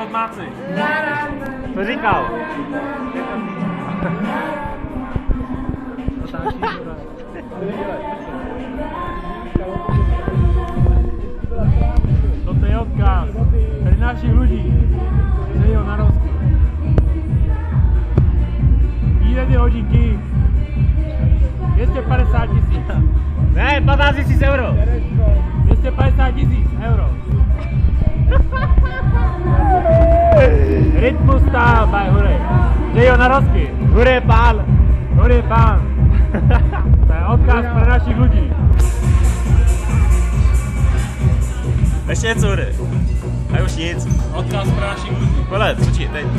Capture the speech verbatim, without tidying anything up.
podmáci. Co říkal? Toto je odkaz pre našich ľudí, že je na rozky. Jídete hodinky, dvě stě padesát tisíc. Ne, patnáct tisíc euro. dvě stě padesát tisíc euro. Rytmus stál, baj, hurej. Že jo, na rozky. Huré pán. Hurej pán. To je odkaz pre našich ľudí. Ještě něco huré. A už nic. Odkaz pre našich ľudí. Vole, co ti teď?